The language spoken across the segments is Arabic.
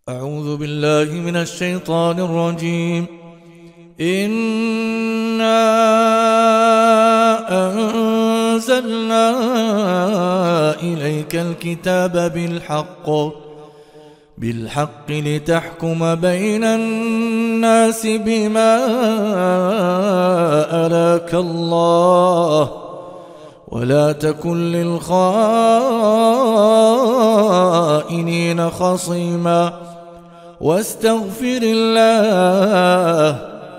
أعوذ بالله من الشيطان الرجيم. إنا أنزلنا إليك الكتاب بالحق لتحكم بين الناس بما أراك الله ولا تكن للخائنين خصيما واستغفر الله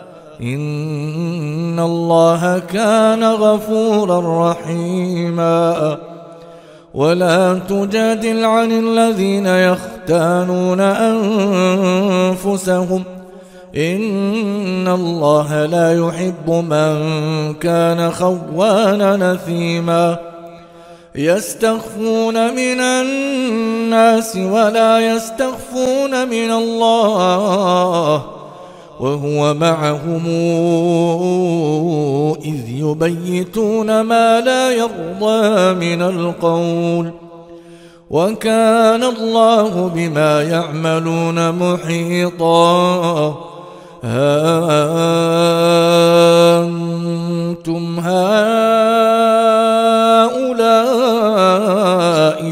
إن الله كان غفورا رحيما. ولا تجادل عن الذين يختانون أنفسهم إن الله لا يحب من كان خوانا نثيما. يستخفون من الناس ولا يستخفون من الله وهو معهم إذ يبيتون ما لا يرضى من القول وكان الله بما يعملون محيطا. أنتم هؤلاء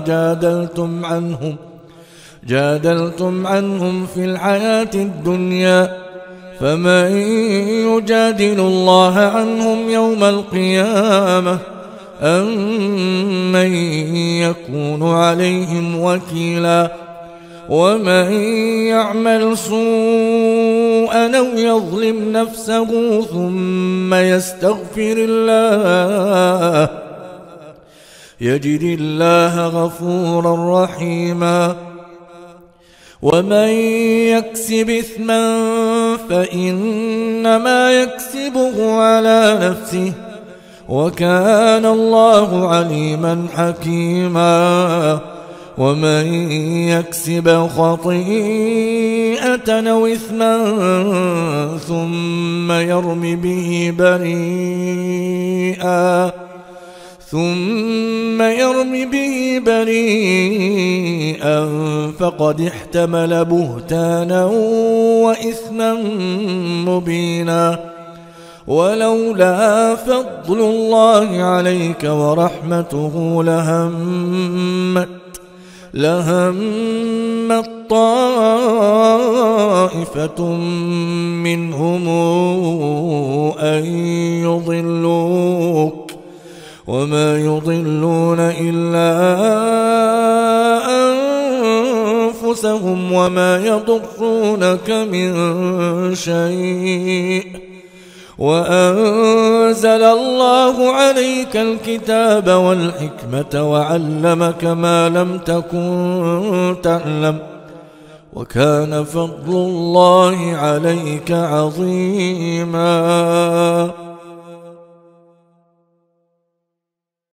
جادلتم عنهم في الحياة الدنيا فمن يجادل الله عنهم يوم القيامة أم من يكون عليهم وكيلا. ومن يعمل سوءا أو يظلم نفسه ثم يستغفر الله يجد الله غفورا رحيما. ومن يكسب إثما فإنما يكسبه على نفسه وكان الله عليما حكيما. ومن يكسب خطيئة أو إثما ثم يرم به بريئا فقد احتمل بهتانا وإثما مبينا. ولولا فضل الله عليك ورحمته لهمت طائفة منهم أن يضلوك وما يضلون إلا أنفسهم وما يضرونك من شيء. وأنزل الله عليك الكتاب والحكمة وعلمك ما لم تكن تعلم وكان فضل الله عليك عظيما.